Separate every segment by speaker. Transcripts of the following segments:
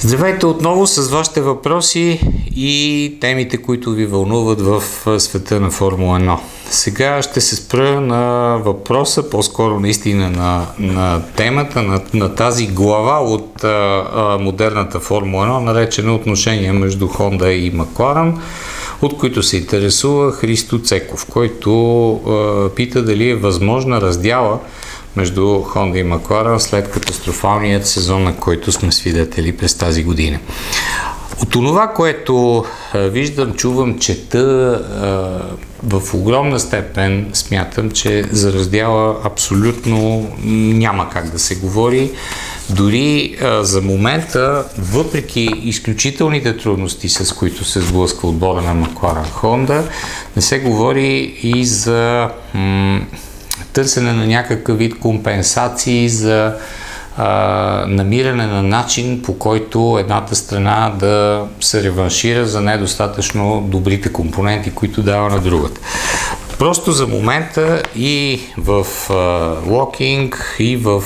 Speaker 1: Здравейте отново с вашите въпроси и темите, които ви вълнуват в света на Формула 1. Сега ще се спра на въпроса, по-скоро наистина на темата, на тази глава от модерната Формула 1, наречена отношения между Honda и Макларен, от които се интересува Христо Цеков, който пита дали е възможна раздяла между Honda и Макларен след катастрофалният сезон, на който сме свидетели през тази година. От това, което виждам, чувам, чета, в огромна степен смятам, че за раздяла абсолютно няма как да се говори. Дори за момента, въпреки изключителните трудности, с които се сблъсква отбора на Макларен Honda, не се говори и за търсене на някакъв вид компенсации, за намиране на начин, по който едната страна да се реваншира за недостатъчно добрите компоненти, които дава на другата. Просто за момента и в Локинг, и в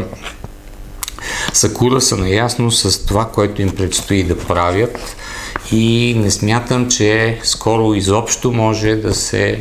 Speaker 1: Сакура са наясно с това, което им предстои да правят, и не смятам, че скоро изобщо може да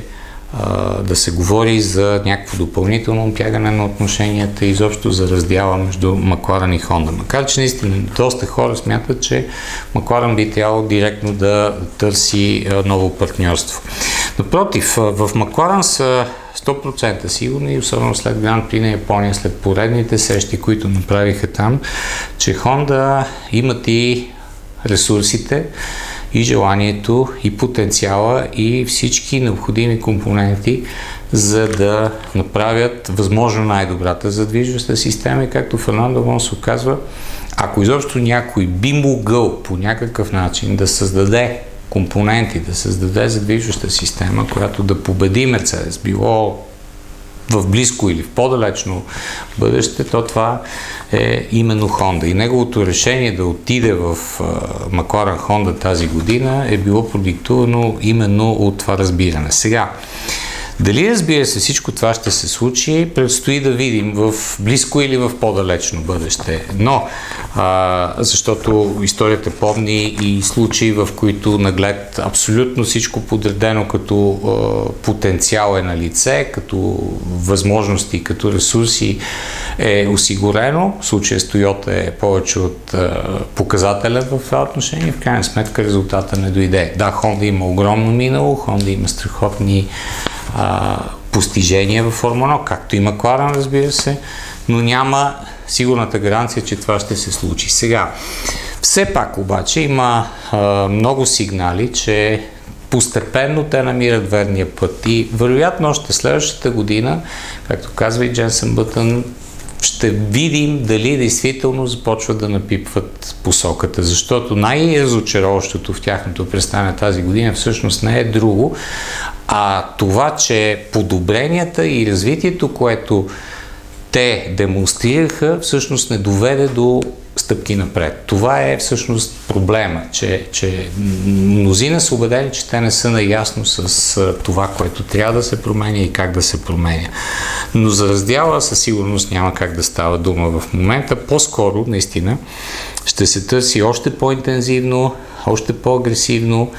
Speaker 1: се говори за някакво допълнително обтягане на отношенията, изобщо за раздяла между Макларен и Honda. Макар че наистина доста хора смятат, че Макларен би трябвало директно да търси ново партньорство. Напротив, в Макларен са 100% сигурни, особено след Гран При на Япония, след поредните срещи, които направиха там, че Honda имат и ресурсите, и желанието, и потенциала, и всички необходими компоненти, за да направят възможно най-добрата задвижваща система. И както Фернандо Алонсо казва, ако изобщо някой би могъл по някакъв начин да създаде компоненти, да създаде задвижваща система, която да победи Мерцедес, било в близко или в по-далечно бъдеще, то това е именно Honda. И неговото решение да отиде в Макларен Honda тази година е било продиктувано именно от това разбиране. Сега, дали, разбира се, всичко това ще се случи, предстои да видим в близко или в по-далечно бъдеще. Но, защото историята помни и случаи, в които наглед абсолютно всичко подредено като потенциал е на лице, като възможности, като ресурси е осигурено. В случая с Toyota е повече от показателен в това отношение. В крайна сметка резултата не дойде. Да, Honda има огромно минало, Honda има страхотни постижения във Формула 1, както и Макларен, разбира се, но няма сигурната гаранция, че това ще се случи. Сега, все пак обаче има много сигнали, че постепенно те намират верния път и вероятно още следващата година, както казва и Дженсън Бътън, ще видим дали действително започват да напипват посоката, защото най-разочароващото в тяхното представяне тази година всъщност не е друго, а това, че подобренията и развитието, което те демонстрираха, всъщност не доведе до стъпки напред. Това е всъщност проблема, че мнозина са убедени, че те не са наясно с това, което трябва да се променя и как да се променя. Но за раздяла със сигурност няма как да става дума в момента. По-скоро, наистина, ще се търси още по-интензивно, още по-агресивно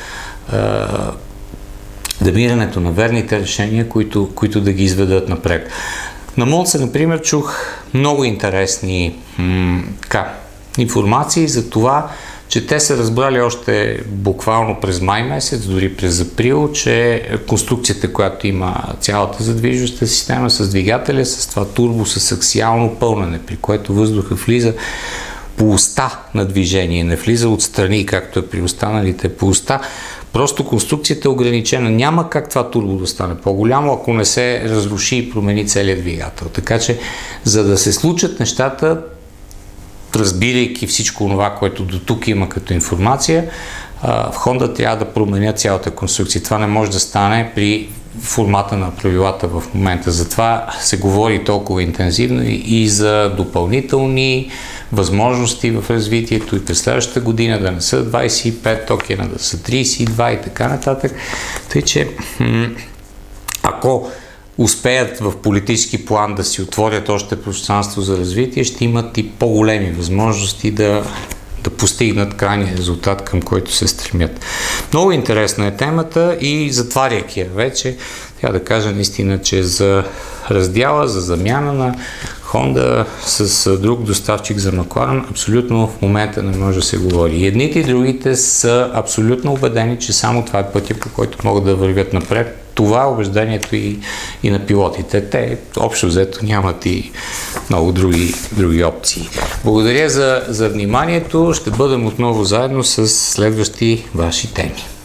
Speaker 1: намирането на верните решения, които да ги изведат напред. На Монца, например, чух много интересни информации за това, че те са разбрали още буквално през май месец, дори през април, че конструкцията, която има цялата задвижваща система с двигателя, с това турбо, с аксиално пълнене, при което въздуха влиза по оста на движение, не влиза отстрани, както е при останалите по оста. Просто конструкцията е ограничена. Няма как това турбо да стане по-голямо, ако не се разруши и промени целият двигател. Така че, за да се случат нещата, разбирайки всичко това, което до тук има като информация, в Honda трябва да променят цялата конструкция. Това не може да стане при формата на правилата в момента. Затова се говори толкова интензивно и за допълнителни възможности в развитието и през следващата година да не са 25 токена, да са 32 и така нататък. Тъй, че ако успеят в политически план да си отворят още пространство за развитие, ще имат и по-големи възможности да да постигнат крайния резултат, към който се стремят. Много интересна е темата и затваряйки я вече, трябва да кажа наистина, че за раздяла, за замяна на Honda с друг доставчик за Макларен, абсолютно в момента не може да се говори. И едните и другите са абсолютно убедени, че само това е пътя, по който могат да вървят напред. Това е убеждението и на пилотите. Те общо взето нямат и много други опции. Благодаря за вниманието. Ще бъдем отново заедно с следващи ваши теми.